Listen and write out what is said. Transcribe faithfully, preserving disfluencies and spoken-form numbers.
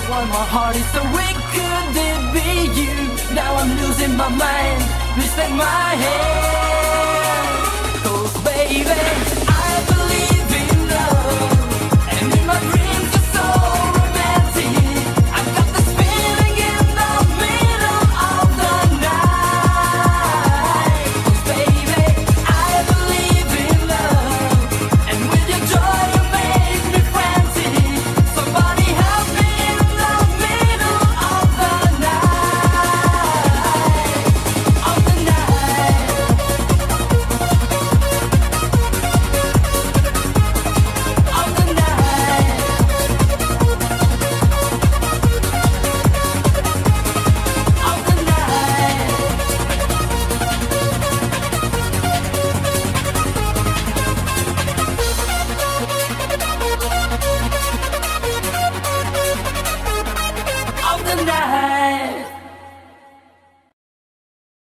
why my heart is so weak. Could it be you? Now I'm losing my mind. Please take my hand. 'Cause baby, I believe in love, and in my dreams are so romantic. I've got this feeling in the middle of the night. 'Cause baby, I believe in love, and with your joy you make me frantic. Somebody help me in the middle of the night, of the night, of the night, of the night. Of the night.